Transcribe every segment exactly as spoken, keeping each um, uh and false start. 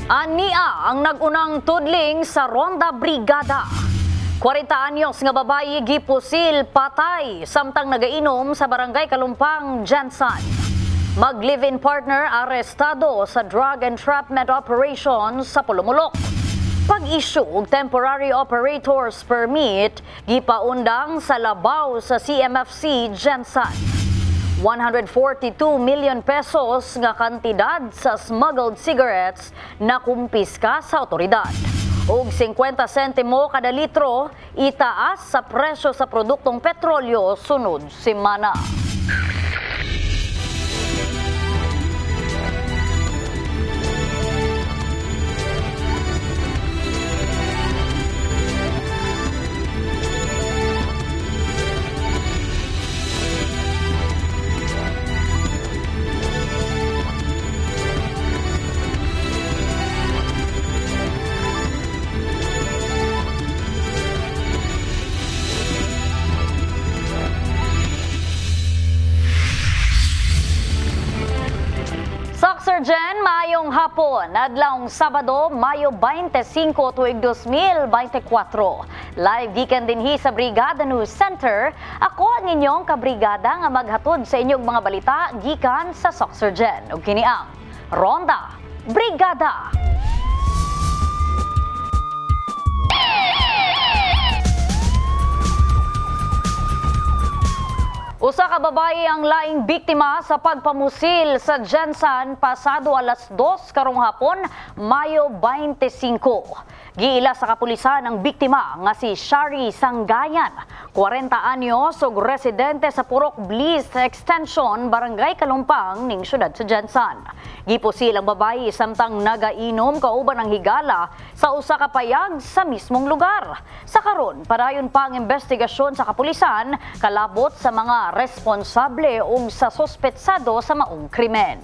Ania ang nagunang tudling sa Ronda Brigada. forty anyos nga babayi gipusil patay samtang nagainom sa barangay Kalumpang, Jensan. Mag-live-in partner arestado sa drug entrapment operation sa Pulumulok. Pag-issue og temporary operators permit gipaundang sa labaw sa C M F C Jensan. one hundred forty-two million pesos nga kantidad sa smuggled cigarettes na kumpiska sa otoridad. Og fifty sentimo kada litro itaas sa presyo sa produktong petrolyo sunod semana. Jen, mayong hapon, adlawng Sabado, Mayo twenty-five tuig two thousand twenty-four. Live gikan dinhi sa Brigada News Center. Ako ang inyong kabrigada nga maghatod sa inyong mga balita gikan sa Soxer Jen. Ug kini ang Ronda Brigada. Usa ka babaye ang laing biktima sa pagpamusil sa Jensan pasado alas dos karong hapon, Mayo twenty-five. Giila sa kapulisan ang biktima nga si Shari Sanggayan, forty anyos ug residente sa Purok Bliss Extension, Barangay Kalumpang ning syudad sa Jensan. Gipusil ang babaye samtang nagainom kauban ang higala sa usa ka payag sa mismong lugar. Sa karon, padayon pa ang investigasyon sa kapulisan kalabot sa mga responsable ug sa sospetsado sa maong krimen.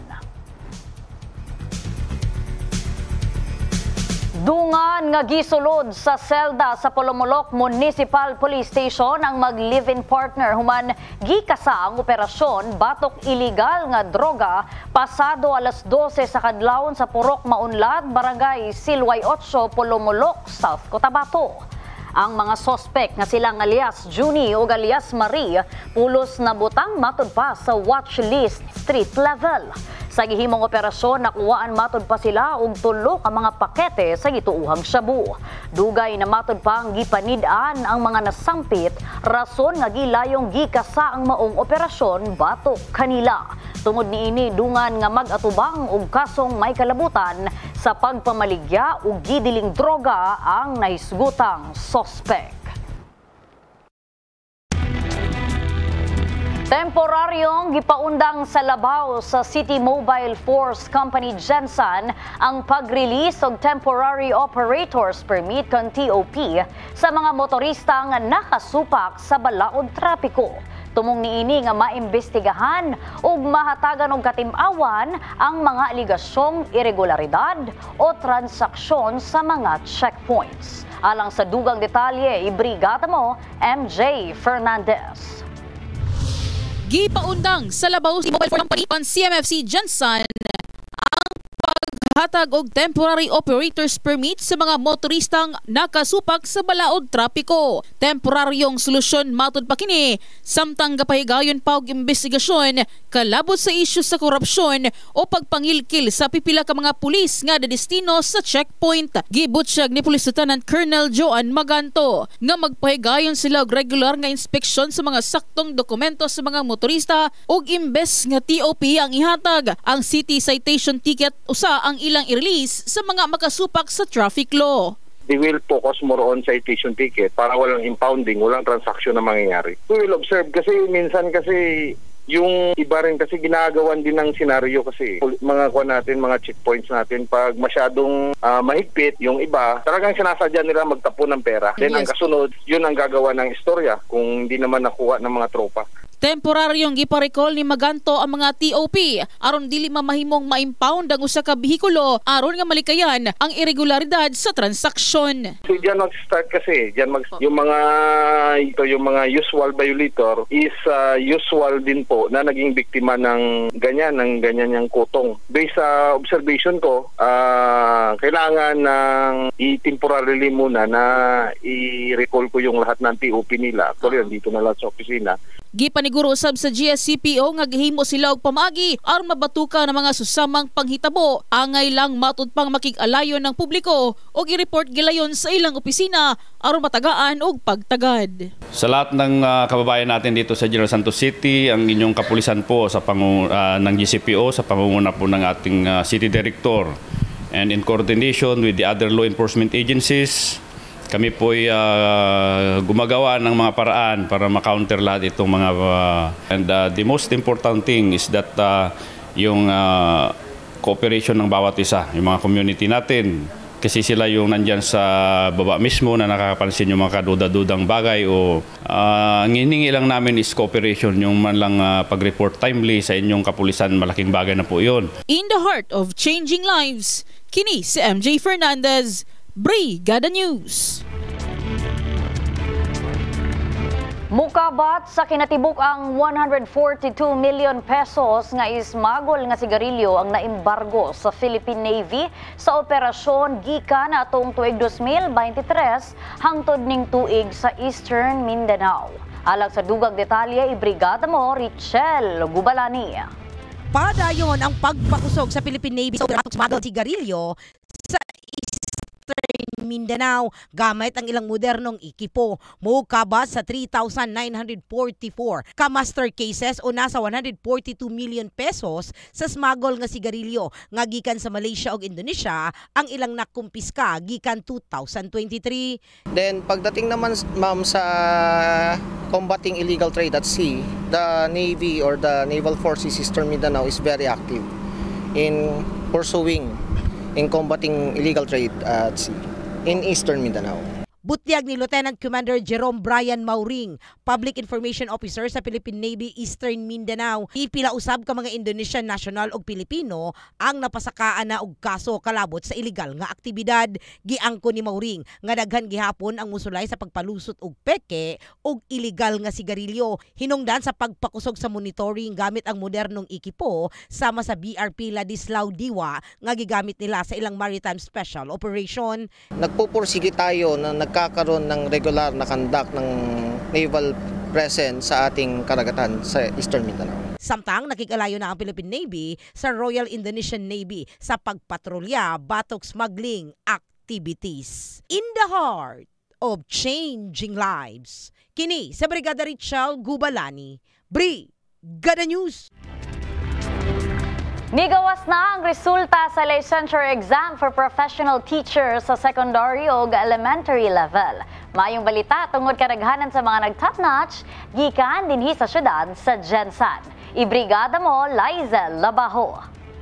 Dungan nga gisulod sa selda sa Pulumulok Municipal Police Station ang mag-live-in partner human gikasa ang operasyon batok iligal nga droga pasado alas dose sa kadlawon sa Purok Maunlad, Barangay Silway eight, Pulumulok, South Cotabato. Ang mga sospek nga silang alias Juni o alias Marie pulos na butang matud pa sa watch list street level. Sa gihimong operasyon, nakuwaan matud pa sila og tulo ka mga pakete sa gituuhang shabu. Dugay na matud pa ang gipanid-an ang mga nasampit, rason nga gilayong gikasa ang maong operasyon batok kanila. Tungod niini dungan nga mag-atubang og kasong may kalabutan sa pagpamaligya og gidiling droga ang nahisgutang sospek. Temporaryong gipaundang sa labaw sa City Mobile Force Company Jensan ang pag-release og Temporary Operators Permit kon T O P sa mga motorista nga nakasupak sa balaod trapiko. Tumong niini nga maimbestigahan ug mahatagan og katim-awan ang mga aligasyong irregularidad o transaksyon sa mga checkpoints. Alang sa dugang detalye, ibrigada mo M J Fernandez. Gipaundang sa labaw si Mobile Force Company on C M F C Jensan ang paghatag og temporary operators permit sa mga motoristang nakasupak sa balaod trapiko. Temporaryong solusyon matud pa kini samtang gapahigayon pa og investigasyon kalabot sa isyu sa korupsyon o pagpangilkil sa pipila ka mga pulis nga dadestino sa checkpoint. Gibutyag ni Police Lieutenant Colonel Joan Maganto nga magpahigayon sila og regular nga inspeksyon sa mga saktong dokumento sa mga motorista ug imbes nga T O P ang ihatag, ang city citation ticket usa ang ilang i-release sa mga makasupak sa traffic law. They will focus more on citation ticket para walang impounding, walang transaksyon na mangyayari. We will observe kasi minsan kasi yung iba rin kasi ginagawan din ng senaryo kasi mga kuha natin, mga checkpoints natin, pag masyadong uh, mahigpit yung iba, talagang sinasadya nila magtapon ng pera. Then yes. Ang kasunod, yun ang gagawa ng istorya kung hindi naman nakuha ng mga tropa. Temporaryong giparecall ni Maganto ang mga T O P aron dili mamahimong ma-impound ang usa ka behikulo aron nga malikayan ang irregularidad sa transaksyon. So diyan mag-start kasi, diyan mag yung mga ito yung mga usual violator is uh, usual din po na naging biktima ng ganyan ng ganyan yang kutong. Based sa observation ko, uh, kailangan ng i-temporarily muna na i-recall ko yung lahat ng T O P nila. Actually, dito na lang sa opisina. Gipaniguro usab sa G S C P O nga gihimo sila og pamagi aron mabatuka ng mga susamang panghitabo angay lang matud pang makig-alayon ng publiko o i-report gilayon sa ilang opisina aron matagaan og pagtagad. Sa lahat ng uh, kababayan natin dito sa General Santos City, ang inyong kapulisan po sa pangu uh, ng G S C P O sa pangunguna po ng ating uh, City Director and in coordination with the other law enforcement agencies, kami po ay uh, gumagawa ng mga paraan para ma-counter lahat itong mga uh, and uh, the most important thing is that uh, yung uh, cooperation ng bawat isa, yung mga community natin, kasi sila yung nandyan sa baba mismo na nakakapansin yung mga kaduda-dudang bagay o uh, ang hiningi lang namin is cooperation, yung man lang uh, pag-report timely sa inyong kapulisan, malaking bagay na po yun. In the heart of changing lives, kini si M J Fernandez, Brigada News. Mukabat sa kinatibuk ang one hundred forty-two million pesos nga ismagol nga sigarilyo ang naembargo sa Philippine Navy sa operasyon gikan atong tuig two thousand twenty-three hangtod ning tuig sa Eastern Mindanao. Alang sa dugang detalye, ibrigada mo Richel Gubalani. Padayon ang pagpakusog sa Philippine Navy sa operasyon smuggled sigarilyo sa Eastern Mindanao gamit ang ilang modernong ekipo. Mukabas sa three thousand nine hundred forty-four ka-master cases o nasa one hundred forty-two million pesos sa smuggle nga sigarilyo nga gikan sa Malaysia ug Indonesia ang ilang nakumpiska gikan two thousand twenty-three. Then pagdating naman ma'am sa combating illegal trade at sea, the Navy or the Naval Forces Eastern Mindanao is very active in pursuing in combating illegal trade at sea in Eastern Mindanao. Butyag ni Lieutenant Commander Jerome Brian Mauring, Public Information Officer sa Philippine Navy Eastern Mindanao. Ipila usab ka mga Indonesian national ug Pilipino ang napasakaan na og kaso kalabot sa illegal nga aktibidad. Giangko ni Mauring nga daghan gihapon ang musulay sa pagpalusot og peke ug illegal nga sigarilyo. Hinungdan sa pagpakusog sa monitoring gamit ang modernong ekipo sama sa B R P Ladislao Diwa nga gigamit nila sa ilang maritime special operation. Nagpupursige tayo na nag kakaroon ng regular na conduct ng naval presence sa ating karagatan sa Eastern Mindanao. Samtang nakikalayo na ang Philippine Navy sa Royal Indonesian Navy sa pagpatrolya batok smuggling activities. In the heart of changing lives, kini sa Brigada Richel Gubalani, Brigada News. Migawas na ang resulta sa licensure exam for professional teachers sa secondary o elementary level. Mayong balita tungod kadaghanan sa mga nag-top-notch, gikan dinhi sa syudad sa Gensan. Ibrigada mo, Lizel Labaho.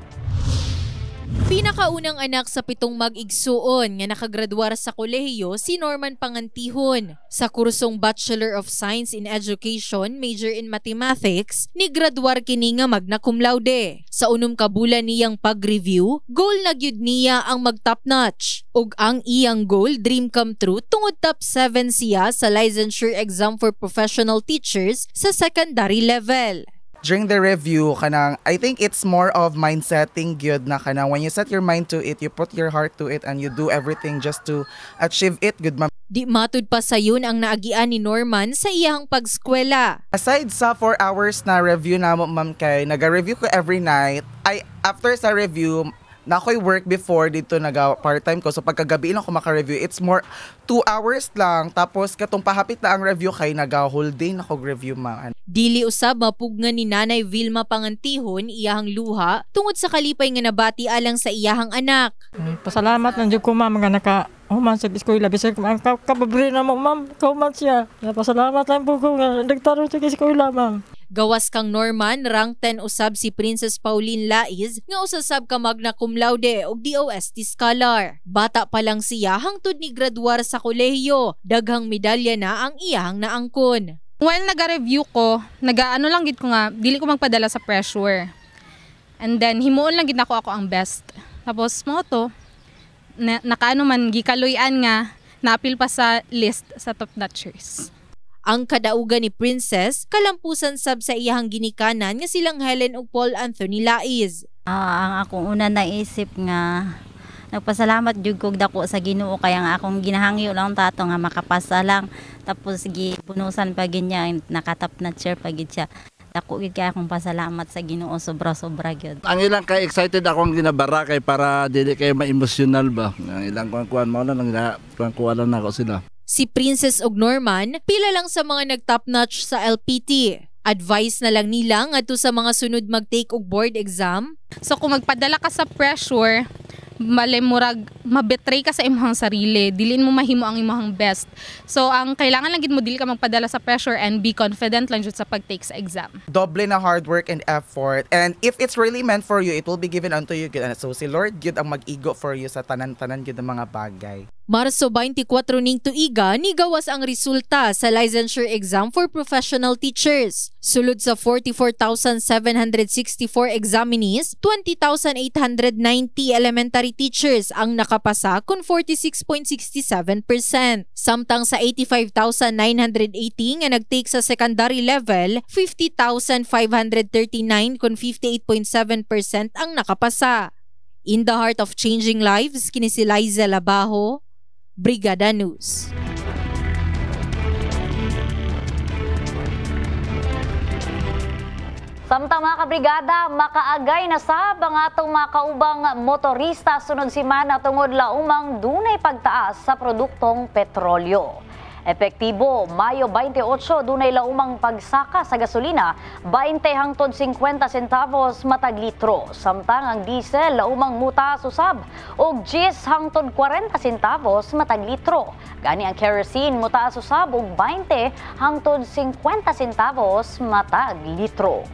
Pinakaunang anak sa pitong mag-igsuon nga nakagraduar sa kolehiyo si Norman Pangantihon. Sa kursong Bachelor of Science in Education, major in Mathematics, ni graduar kini nga magna cum laude. Sa unom ka bulan niyang pag-review, goal na gyud niya ang mag-top notch. Ug ang iyang goal, dream come true, tungod top seven siya sa licensure exam for professional teachers sa secondary level. During the review, kanang, I think it's more of mind setting good na kanang when you set your mind to it, you put your heart to it, and you do everything just to achieve it, good ma'am. Di matud pa sayon ang naagian ni Norman sa iyang pagskwela. Aside sa four hours na review na mo ma'am kay, naga-review ko every night. I, after sa review, na ako'y work before dito naga part-time ko. So pagkagabi lang ako maka-review, it's more two hours lang. Tapos katong pahapit na ang review kay naga whole day na ko-review ma'am. Dili usab mapugnan ni Nanay Vilma Pangantihon iyahang luha tungod sa kalipay nga nabati alang sa iyahang anak. Pasalamat ng Diyos ko ma'am nga naka human sa eskwela. Bisag ang kapabre na mo ma'am, kauman siya. Pasalamat lang po ko nga nagtaro sa eskwela ma'am. Gawas kang Norman, rank ten usab si Princess Pauline Laiz nga usasab ka magna cum laude og D O S T scholar. Bata pa lang siya hangtod ni graduar sa kolehiyo, daghang medalya na ang iyahang naangkon. While naga-review ko, naga-ano lang gid ko nga, dili ko magpadala sa pressure. And then himuon lang gid nako ako ang best. Tapos mo to, na, nakaano man gikaloy-an nga naapil pa sa list sa top notchers. Ang kadaugan ni Princess, kalampusan sab sa iyahang ginikanan nga silang Helen ug Paul Anthony Laiz. Ah, ang akong una naisip nga Nagpasalamat jud kog dako sa Ginoo kaya nga akong ginahangyo lang tato nga makapasa lang. Tapos gipunusan pa gid niya, nakatap na chair pa gid siya. Dako gid kaya akong pasalamat sa Ginoo sobra-sobra gyud. Ang ilang kay excited akong ginabara kay para dili kay ma-emotional ba. Ang ilang kuan mao na lang kuan na ako sila. Si Princess og Norman pila lang sa mga nag-top notch sa L P T. Advice na lang nila ngadto sa mga sunod mag-take og board exam. So kung magpadala ka sa pressure, malimurag mabetray ka sa imong sarili, dilin mo mahimo ang imong best. So ang kailangan lang gid mo dili ka magpadala sa pressure and be confident lang jud sa pag-take sa exam. Doble na hard work and effort, and if it's really meant for you, it will be given unto you good. And so si Lord gyud ang mag-igo for you sa tanan-tanan gyud ng mga bagay. Marso twenty-four ning tuiga ni gawas ang resulta sa licensure exam for professional teachers. Sulod sa forty-four thousand seven hundred sixty-four examinees, twenty thousand eight hundred ninety elementary teachers ang nakapasa kun forty-six point six seven percent. Samtang sa eighty-five thousand nine hundred eighty nga nagtake sa secondary level, fifty thousand five hundred thirty-nine kun fifty-eight point seven percent ang nakapasa. In the heart of changing lives, kini si Liza Labajo, Brigada News. Samtang mga kabrigada, makaagay na sab ang atong mga kaubang motorista sunod simana tungod laumang dunay pagtaas sa produktong petrolyo. Epektibo, Mayo twenty-eight, dunay laumang pagsaka sa gasolina, twenty hangtod fifty centavos matag litro. Samtang ang diesel laumang mutaas usab og ten hangtod forty centavos matag litro. Gani ang kerosene mutaas usab og twenty hangtod fifty centavos matag litro.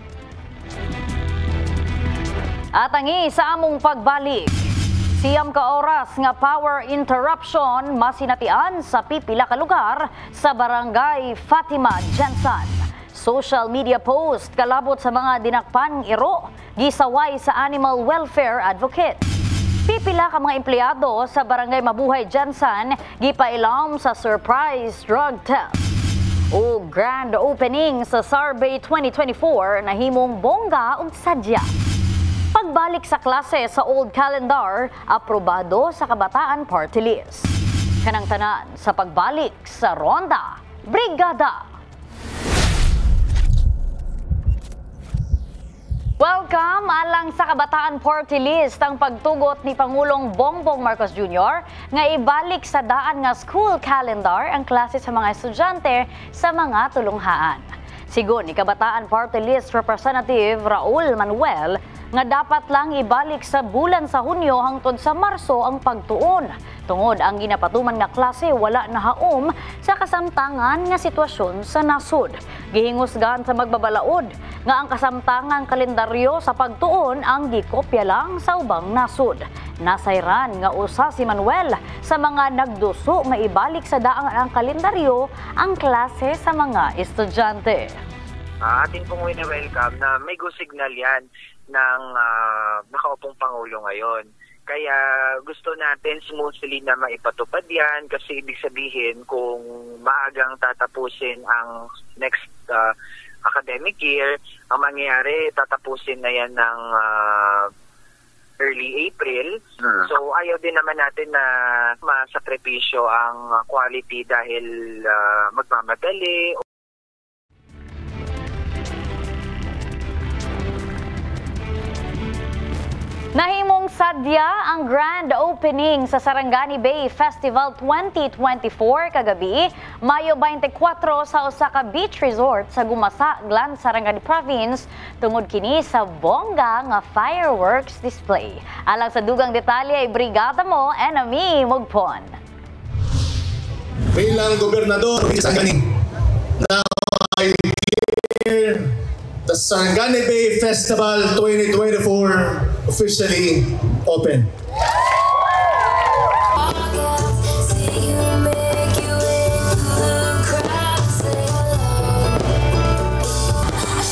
At angi sa among pagbalik, siyam ka oras nga power interruption masinatian sa pipila ka lugar sa barangay Fatima, Jensan. Social media post kalabot sa mga dinakpan iro gisaway sa animal welfare advocate. Pipila ka mga empleyado sa barangay Mabuhay, Jensan gipailam sa surprise drug test. O grand opening sa Sarbay twenty twenty-four na himong bongga ug sadya. Pagbalik sa klase sa old calendar, aprobado sa Kabataan Party List. Kanang tanan sa pagbalik sa Ronda Brigada. Welcome alang sa Kabataan Party List ang pagtugot ni Pangulong Bongbong Marcos Junior nga ibalik sa daan nga school calendar ang klase sa mga estudyante sa mga tulunghaan. Sigon ni Kabataan Party List Representative Raul Manuel nga dapat lang ibalik sa bulan sa Hunyo hangtod sa Marso ang pagtuon. Tungod ang ginapatuman nga klase wala nahaom sa kasamtangan nga sitwasyon sa nasud. Gihingusgan sa magbabalaod nga ang kasamtangang kalendaryo sa pagtuon ang gikopya lang sa ubang nasud. Nasayran nga usa si Manuel sa mga nagduso nga ibalik sa daang ang kalendaryo ang klase sa mga estudyante. Uh, atin pong wini-welcome na may go signal yan ng uh, nakaupong Pangulo ngayon. Kaya gusto natin smoothly na maipatupad yan kasi ibig sabihin kung maagang tatapusin ang next uh, academic year, ang mangyayari tatapusin na yan ng uh, early April. Hmm. So ayaw din naman natin na masakripisyo ang quality dahil uh, magmamadali. Nahimong sadya ang grand opening sa Sarangani Bay Festival twenty twenty-four kagabi, Mayo twenty-four sa Osaka Beach Resort sa Gumasa, Glan, Sarangani Province, tungod kini sa bongga nga fireworks display. Alang sa dugang detalye ay brigada mo, Enemy Mugpon. Bilang gobernador ng Sarangani, now I declare the Sarangani Bay Festival twenty twenty-four officially open.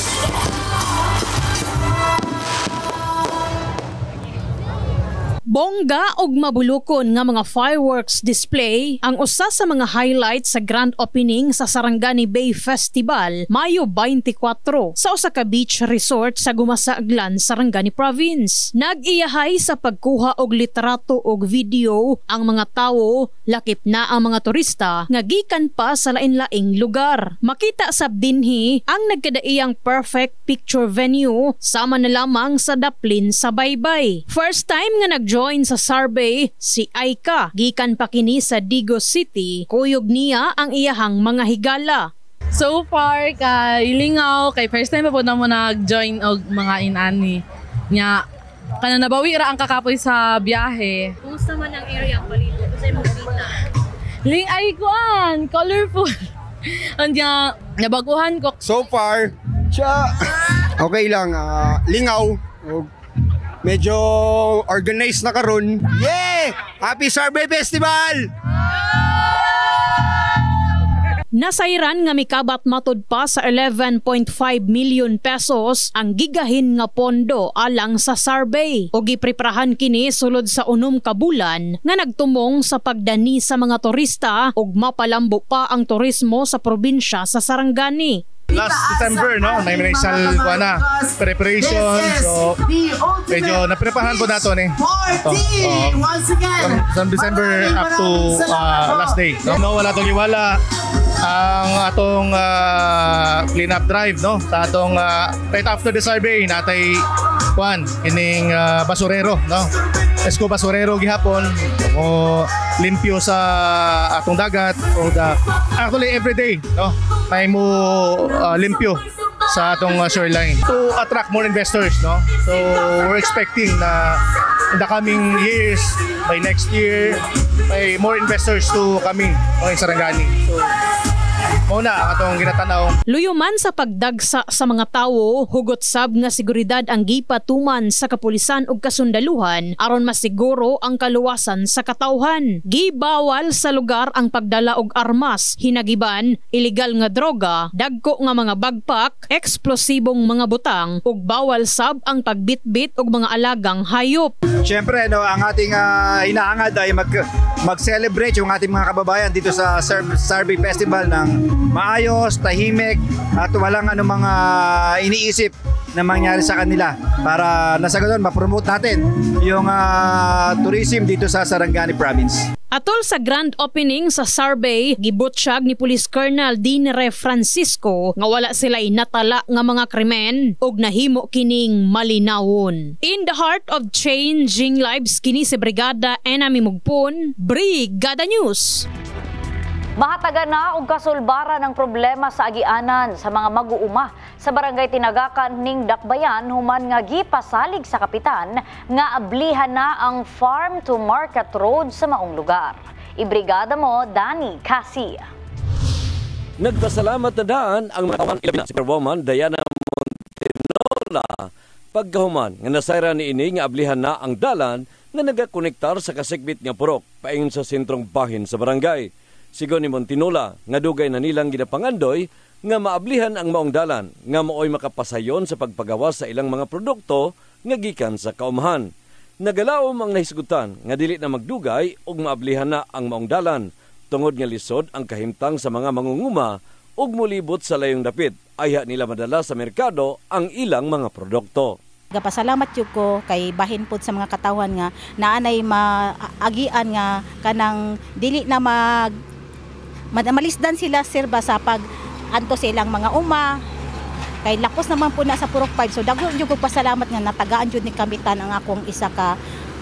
Bongga Bangga og mabulukon nga mga fireworks display ang usa sa mga highlights sa grand opening sa Sarangani Bay Festival Mayo twenty-four sa usa ka beach resort sa Gumasaaglan, Sarangani Province. Nag-iyahay sa pagkuha og litrato og video ang mga tawo, lakip na ang mga turista nga gikan pa sa lain-laing lugar. Makita sab dinhi ang nagkadaiyang perfect picture venue sama na lamang sa daplin sa baybay. First time nga nag-join sa survey si Aika, gikan pa kini sa Digos City, kuyog niya ang iyahang mga higala. So far kay lingaw kay first time pa po na mo nag-join og mga inani nya kana nabawi ra ang kakapoy sa biyahe. Kumusta man ang area palito sa imong kita? Ling ay kuan, colorful. Anya nabaguhan ko. So far siya okay lang, uh, lingaw. Medyo organized na karon. Yeah! Happy Survey Festival! Nasayran nga mikabat matud pa sa eleven point five million pesos ang gigahin nga pondo alang sa survey o gipreprahan kini sulod sa unom ka bulan nga nagtumong sa pagdani sa mga turista ug mapalambo pa ang turismo sa probinsya sa Sarangani. Last December, no? May minasal ko na preparation. So, medyo naprepahan po nato ni. Ito. Uh, from, from December up to uh, last day. No, no wala tong iwala ang atong uh, clean up drive, no? Sa atong uh, right after the survey natay kuan ining uh, basurero, no? Esko basurero gihapon o limpyo sa atong dagat o the, actually every day, no? May mo uh, limpyo sa atong uh, shoreline to attract more investors, no? So we're expecting na in the coming years, by next year, may more investors to coming no, in Sarangani. So muna ang atong ginatanaw. Luyuman sa pagdagsa sa mga tawo, hugot sab nga seguridad ang gipatuman sa kapulisan ug kasundaluhan aron masiguro ang kaluwasan sa katawhan. Gibawal sa lugar ang pagdala og armas, hinagiban, ilegal nga droga, dagko nga mga bagpak, eksplosibong mga butang ug bawal sab ang pagbitbit og mga alagang hayop. Siyempre, no, ang ating uh, hinahangad ay mag mag-celebrate yung ating mga kababayan dito sa Survey Festival ng maayos, tahimik at walang ano mga iniisip na mangyari sa kanila para nasa ganun ma-promote natin yung uh, tourism dito sa Sarangani Province. Atol sa grand opening sa survey, gibutsyag ni Police Colonel Dinere Francisco nga wala sila'y natala nga mga krimen ug nahimo kining malinawon. In the heart of changing lives kini si Brigada Enami Mugpon, Brigada News. Mahataga na og kasulbaran ng problema sa agianan sa mga mag-uuma sa barangay Tinagakan ning Dakbayan human nga gipasalig sa kapitan nga ablihan na ang farm to market road sa maong lugar. Ibrigada mo, Danny Cassia. Nagpasalamat na daan ang mga tawang ilabi na Superwoman Diana Montenola pagkahuman nga nasayra ni ini nga ablihan na ang dalan nga nagakonektar sa kasikbit nga purok paingon sa sentrong bahin sa barangay. Sigon ni Montenola nga dugay na nilang ginapangandoy nga maablihan ang maong dalan nga maoy makapasayon sa pagpagawa sa ilang mga produkto nga gikan sa kaumahan. Nagalaom ang nahisgutan nga dili na magdugay ug maablihan na ang maong dalan tungod nga lisod ang kahimtang sa mga mangunguma ug mulibot sa layong dapit ayha nila madala sa merkado ang ilang mga produkto. Gapasalamat yun ko kay bahin pod sa mga katawan nga naanay maagian nga kanang dili na mag malisdan sila sir ba sa pag anto silang mga uma kay lapos naman po na sa Purok five so dago jud ko pasalamat nga natagaan jud ni kamitan ang akong isa ka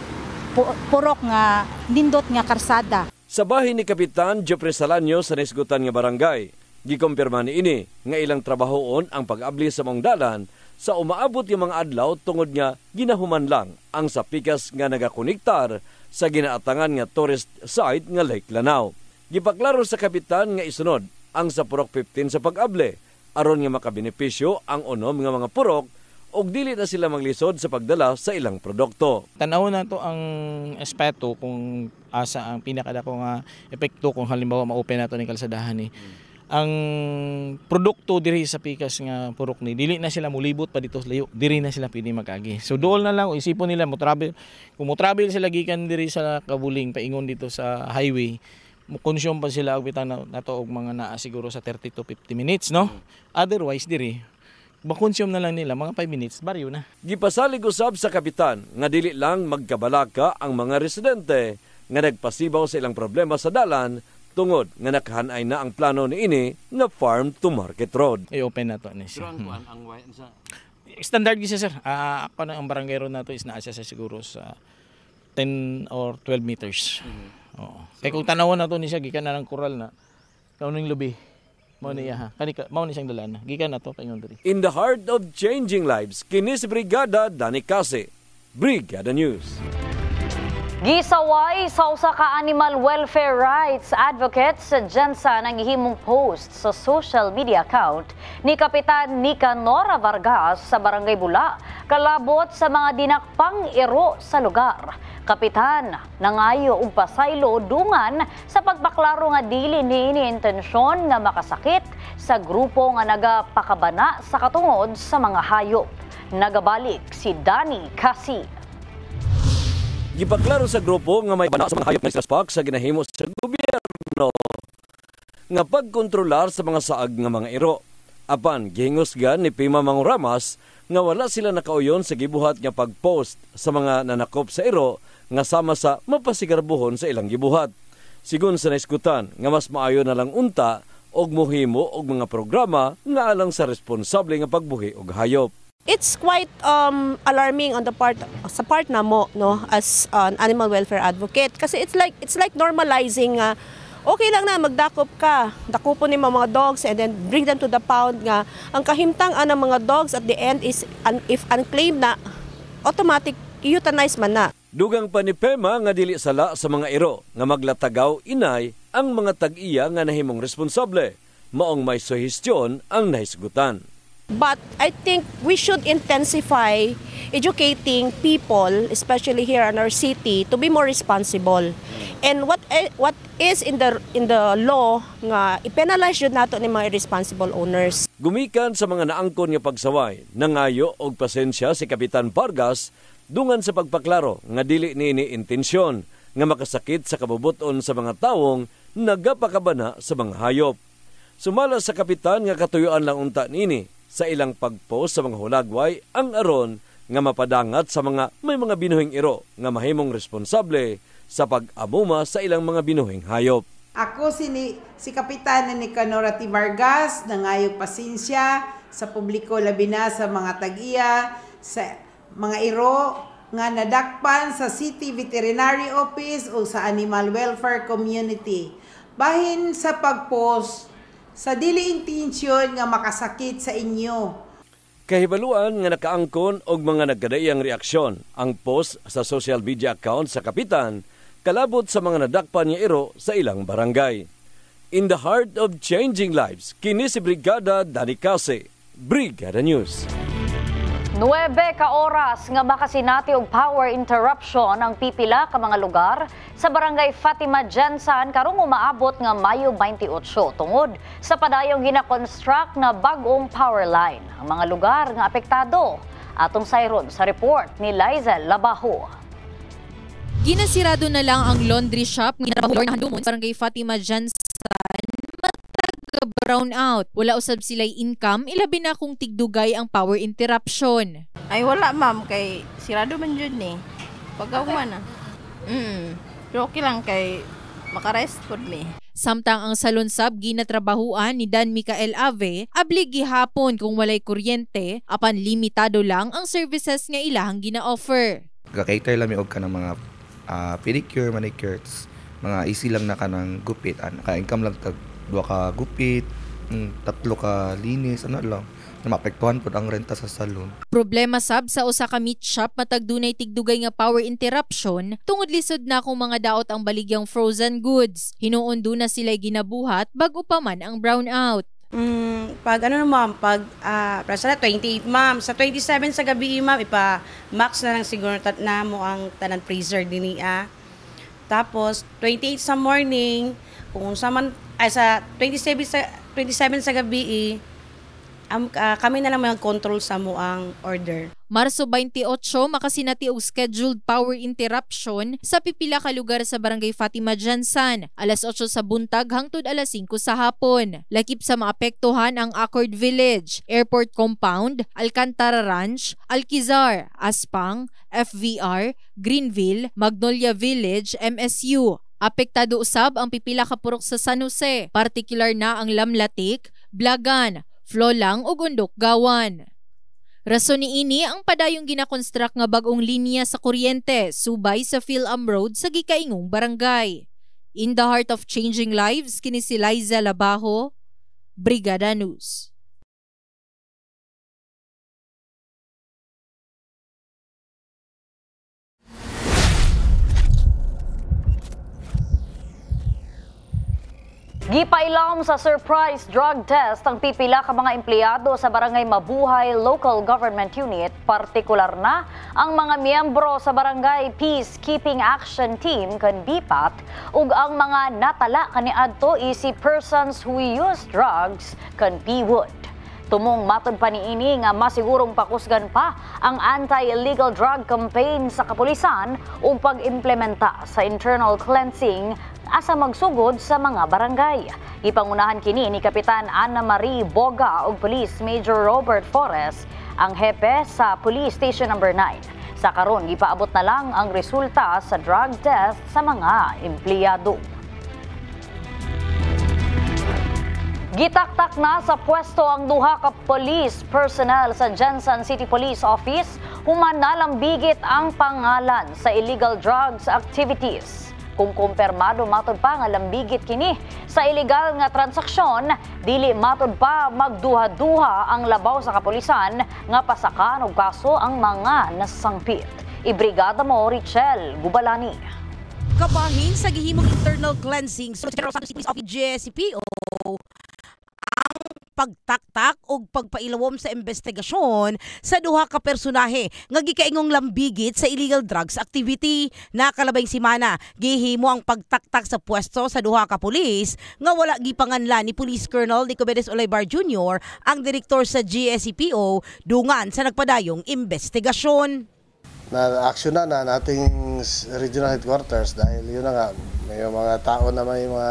pu purok nga nindot nga karsada. Sa bahin ni Kapitan Jeffrey Salanyo sa nisgutan nga barangay, gikumpirma ni ini nga ilang trabahoon ang pag-abli sa mong dalan sa umaabot yung mga adlaw tungod nga ginahuman lang ang sapikas nga nagakonektar sa ginaatangan nga tourist site nga Lake Lanao. Gipaklaro sa kapitan nga isunod ang sa Purok fifteen sa pag-able aron nga makabenepisyo ang unom nga mga purok ug dili na sila maglisod sa pagdala sa ilang produkto. Tanaw na to ang espeto kung asa ang pinakadako nga epekto kung halimbawa ma-open nato ni kalsadahan ni. ang produkto diri sa pikas nga purok ni dili na sila mulibot pa dito sa layo, diri na sila pwede mag-agi. So dool na lang isipon nila mo travel, kung mo travel sila gikan diri sa Kabuling paingon dito sa highway, mo consume pa sila og bitang na, nato og mga naa siguro sa thirty to fifty minutes, no? Otherwise diri makonsume na lang nila mga five minutes, baryo na. Gipasalig usab sa kapitan nga dili lang magkabalaka ang mga residente nga nagpasibaw sa ilang problema sa dalan tungod nga nakahanay na ang plano ni ini nga farm to market road. I-open na to ni siya. Hmm. Standard gisa sir. Uh, ako na ang barangay road nato is naa siya siguro sa ten or twelve meters. Mm-hmm. Oo. So, kaya kung tanawon na to ni siya gikan na ng koral na kauning lubi. Mao niya ha. Kani mao ni siyang dalan. Gikan na to paingon diri. In the heart of changing lives, kini si Brigada Dani Case, Brigada News. Gisaway sa usa ka animal welfare rights advocate sa Jensan ang ihimong post sa social media account ni Kapitan Nicanor Vargas sa Barangay Bula, kalabot sa mga dinakpang iro sa lugar. Kapitan, nangayo og pasaylo dungan sa pagpaklaro nga dili niini intensyon nga makasakit sa grupo nga nagapakabana sa katungod sa mga hayop. Nagabalik si Dani Case. Gipaklaro sa grupo nga may bana sa mga hayop na isaspak sa ginahimo sa gobyerno nga pagkontrolar sa mga saag nga mga iro. Apan gihingusgan ni Pima Manguramas nga wala sila nakauyon sa gibuhat nga pagpost sa mga nanakop sa iro nga sama sa mapasigarbuhon sa ilang gibuhat. Sigun sa naiskutan nga mas maayo na lang unta og mohimo og mga programa nga alang sa responsable nga pagbuhi og hayop. It's quite um, alarming on the part sa part na mo no as an animal welfare advocate kasi it's like it's like normalizing uh, okay lang na magdakop ka, dakupon ni mga dogs and then bring them to the pound nga ang kahimtang-an ng mga dogs at the end is un, if unclaimed na automatic euthanize man na. Dugang pa ni Pema nga dili sala sa mga iro nga maglatagaw inay ang mga tag-iya nga nahimong responsable maong may suhestyon ang nahisgutan. But I think we should intensify educating people, especially here in our city, to be more responsible. And what what is in the in the law nga i-penalize jud nato ni mga irresponsible owners. Gumikan sa mga naangkon nga pagsaway, nangayo og pasensya si Kapitan Vargas dungan sa pagpaklaro nga dili niini intensyon nga makasakit sa kabubuton sa mga tawong nagapakabana sa mga hayop. Sumala sa kapitan nga katuyuan lang unta niini sa ilang pagpost sa mga hulagway ang aron nga mapadangat sa mga may mga binuhing iro nga mahimong responsable sa pag-amuma sa ilang mga binuhing hayop. Ako si, ni, si Kapitan Nicanor Vargas, nangayog pasensya sa publiko labi na sa mga tag-iya, sa mga iro nga nadakpan sa City Veterinary Office o sa Animal Welfare Community. Bahin sa pagpost sa dili intensyon nga makasakit sa inyo. Kahibaluan nga nakaangkon og mga nagkadaiyang reaksyon ang post sa social media account sa kapitan kalabot sa mga nadakpan nga iro sa ilang barangay. In the heart of changing lives, kini si Brigada Dani Case, Brigada News. Nuwebe ka oras nga makasinati og power interruption ang pipila ka mga lugar sa Barangay Fatima Jensan karong umaabot nga Mayo twenty-eight tungod sa padayong gina-construct na bag-ong power line. Ang mga lugar nga apektado atong sayron sa report ni Lizel Labaho. Ginasirado na lang ang laundry shop nga nabahuloy na handumon sa Barangay Fatima Jensan brown out. Wala usab sila'y income, ilabi na kung tigdugay ang power interruption. Ay wala ma'am, kay sirado man yun eh. Pagkaw man ah. Mm, pero okay lang kay makarest pod me. Samtang ang salunsab ginatrabahuan ni Dan Micael Ave, abli gihapon kung walay kuryente, apan limitado lang ang services nga ilahang gina-offer. Gakater lang mi og ka ng mga uh, pedicure, manicures, mga easy lang na ka ng gupit, naka-income lang tag dua ka gupit, mm, tatlo ka linis, ano lang, na maapektuhan po ang renta sa salon. Problema sab sa usa ka meat shop matag dunay tigdugay nga power interruption tungod lisod na kung mga daot ang baligyang frozen goods. Hinuon do na sila'y ginabuhat bag-o pa man ang brownout. Mm, pag ano ma'am, pag uh, sa twenty-eight ma'am, sa twenty-seven sa gabi ma'am, ipa max na lang siguro tat na mo ang tanan freezer dini ah. Tapos twenty-eight sa morning, kung sa man ay sa twenty-seven sa twenty-seven sa gabi, eh, um, uh, kami na lang mag-control sa mo ang order. Marso twenty-eight, makasinati og scheduled power interruption sa pipila ka lugar sa Barangay Fatima Jansan, alas eight sa buntag hangtod alas singko sa hapon. Lakip sa maapektuhan ang Accord Village, Airport Compound, Alcantara Ranch, Alquizar, Aspang, F V R, Greenville, Magnolia Village, M S U. Apektado usab ang pipila ka purok sa San Jose, partikular na ang Lamlatik, Blagan, Flolang ug Undok-Gawan. Rason niini ang padayong ginakonstruct nga bag-ong linya sa kuryente subay sa Phil-Am Road sa gikaingong barangay. In the heart of changing lives, kini si Liza Labajo, Brigada News. Gipailam sa surprise drug test ang pipila ka mga empleyado sa Barangay Mabuhay Local Government Unit, partikular na ang mga miyembro sa Barangay Peacekeeping Action Team kan B P A T ug ang mga natala kaniadto isi persons who use drugs kan P W O D. Tumong matod pa niini nga masigurong pakusgan pa ang anti-illegal drug campaign sa kapulisan ug pag-implementa sa internal cleansing asa magsugod sa mga barangay. Ipangunahan kini ni Kapitan Ana Marie Boga ug Police Major Robert Forres, ang hepe sa Police Station number nine. Sa karon gipaabot na lang ang resulta sa drug test sa mga empleyado. Gitaktak na sa pwesto ang duha ka police personnel sa Jensen City Police Office human nalambigit ang pangalan sa illegal drugs activities. Kung kumpirmado matod pa nga lambigit kini sa illegal nga transaksyon, dili matod pa magduha-duha ang labaw sa kapulisan nga pasakan og kaso ang mga nasangpit. Ibrigada mo Richel Gubalani. Kabahin sa gihimong internal cleansing sa General Santos Police Office G S C P O ang pagtaktak o pagpailawom sa investigasyon sa duha ka personahe nga gikaingong lambigit sa illegal drugs activity. Nakalabay simana gihimo ang pagtaktak sa pwesto sa duha ka pulis nga wala gipanganlan ni Police Colonel Nicomedes Olaybar Junior ang direktor sa G S C P O dungan sa nagpadayong investigasyon. Na-action na na nating regional headquarters dahil yun na nga may mga tao na may mga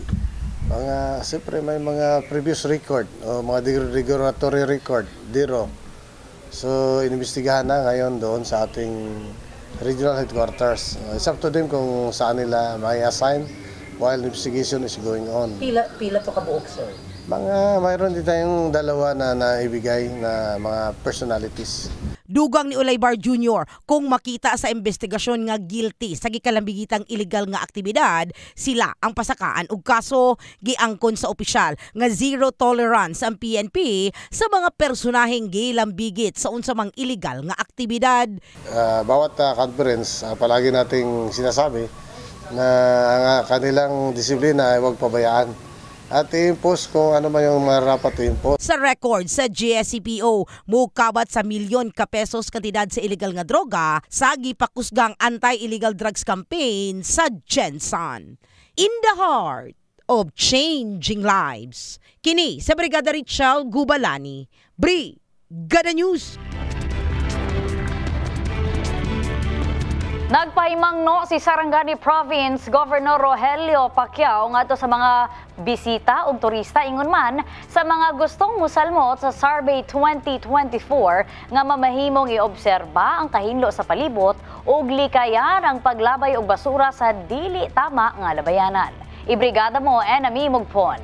mga siyempre may mga previous record o mga regulatory record, diro. So inimbestigahan na ngayon doon sa ating regional headquarters. Uh, it's up to them kung saan nila may assign while investigation is going on. Pila pila to kabuok, sir? Mga mayroon din tayong dalawa na naibigay na mga personalities. Dugang ni Olaybar Junior kung makita sa investigasyon nga guilty sa gikalambigitang illegal nga aktibidad, sila ang pasakaan og kaso. Giangkon sa opisyal nga zero tolerance ang P N P sa mga personaheng gilambigit sa unsa mang illegal nga aktibidad. Uh, bawat uh, conference, uh, palagi nating sinasabi na ang uh, kanilang disiplina ay huwag pabayaan. At i-impose kung ano man yung marapat i-impose. Sa record sa G S C P O, mukabat sa milyon ka pesos kantidad sa illegal nga droga sa gipakusgang anti-illegal drugs campaign sa Jensen. In the heart of changing lives. Kini sa Brigada Richel Gubalani, Brigada News. Nagpahimangno si Sarangani Province Governor Rogelio Pacquiao ngadto sa mga bisita ug turista ingon man sa mga gustong musalmot sa Survey twenty twenty-four nga mamahimong iobserba ang kahinlo sa palibot ug likayan ang paglabay og basura sa dili tama nga labayanan. Ibrigada mo Enami Mugpon.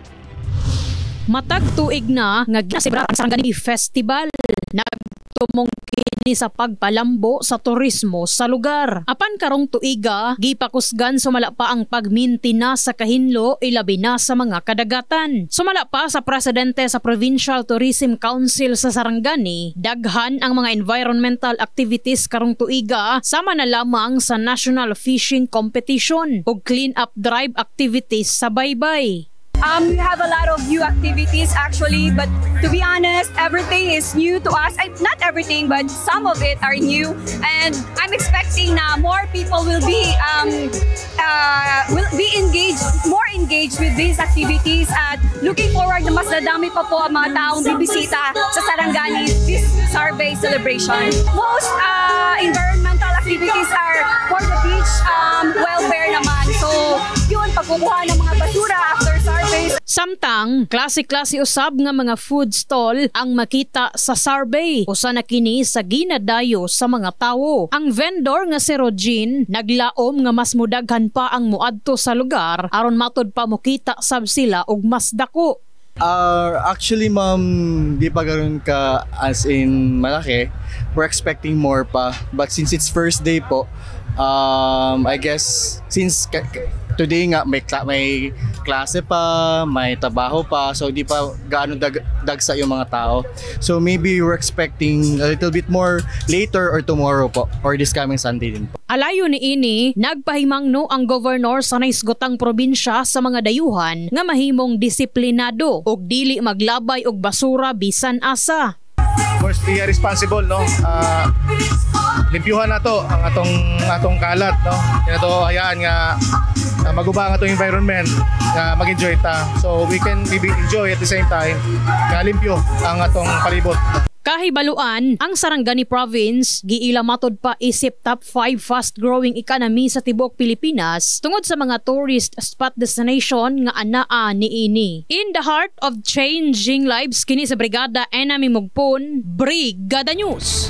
Matag tuig na nga ginasebra ang Sarangani Festival. Nagtumong kini sa pagpalambo sa turismo sa lugar. Apan karong tuiga, gipakusgan sumala pa ang pagmintina sa kahinlo ilabi na sa mga kadagatan. Sumala pa sa presidente sa Provincial Tourism Council sa Sarangani, daghan ang mga environmental activities karong tuiga sama na lamang sa National Fishing Competition ug clean-up drive activities sa baybay. Um, we have a lot of new activities actually, but to be honest, everything is new to us. I, not everything, but some of it are new. And I'm expecting na more people will be um, uh, will be engaged, more engaged with these activities at looking forward na mas dadami pa po ang mga taong bibisita sa Sarangani this Sarbay celebration. Most uh, environmental activities are for the beach um, welfare naman. So, yun, pagkukuha ng mga basura after Sarbay. Samtang, klase-klase usab nga mga food stall ang makita sa Sarbay. Usa na kini sa ginadayo sa mga tawo. Ang vendor nga si Rogin naglaom nga mas mudaghan pa ang muadto sa lugar aron matud pa mukita sab sila og mas dako. Uh, actually ma'am, di pa ganoon ka as in malaki. We're expecting more pa. But since it's first day po, um, I guess since today nga may, may klase pa, may trabaho pa, so di pa gaano dag, dagsa yung mga tao. So maybe we're expecting a little bit more later or tomorrow po, or this coming Sunday din po. Alayo ni ini, nagpahimangno ang gobernador sa naisgotang probinsya sa mga dayuhan nga mahimong disiplinado og dili maglabay og basura bisan asa. Of course, be responsible, no? Uh, limpyuhan na to ang atong atong kalat, no? Kaya to hayaan nga uh, maguba ang atong environment, nga uh, mag-enjoy ta. So we can maybe enjoy at the same time nga limpyo ang atong palibot. Kahibaluan, ang Sarangani Province giila matod pa isip top five fast-growing economy sa tibuok Pilipinas tungod sa mga tourist spot destination nga anaa niini. In the heart of changing lives kini sa Brigada Enami Mugpon, Brigada News.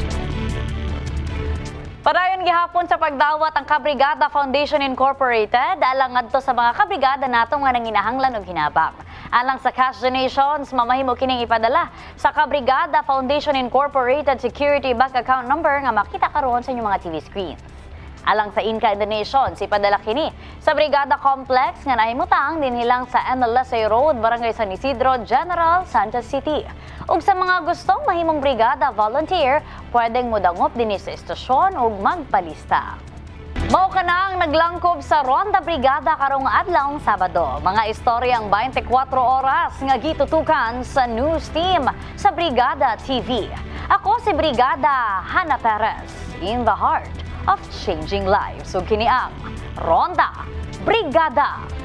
Padayon gihapon sa pagdawat ang Kabrigada Foundation Incorporated alang ngadto sa mga kabrigada nato nga nanginahanglan og hinabang. Alang sa cash donations, mamahimo kining ipadala sa Kabrigada Foundation Incorporated Security Bank Account Number nga makita karon sa inyong mga T V screens. Alang sa in-kind donations, ipadala kini sa Brigada Complex nga nahimutang dinhilang sa N L S A Road, Barangay San Isidro, General Santos City. Ug sa mga gustong mahimong brigada volunteer, pwedeng mudangop dinhi sa estasyon ug magpalista. Mao ka na ang naglangkob sa Ronda Brigada karong adlawng Sabado. Mga istoryang twenty-four oras nga gitutukan sa news team sa Brigada T V. Ako si Brigada Hannah Perez, in the heart of changing lives. Ug kini ang Ronda Brigada.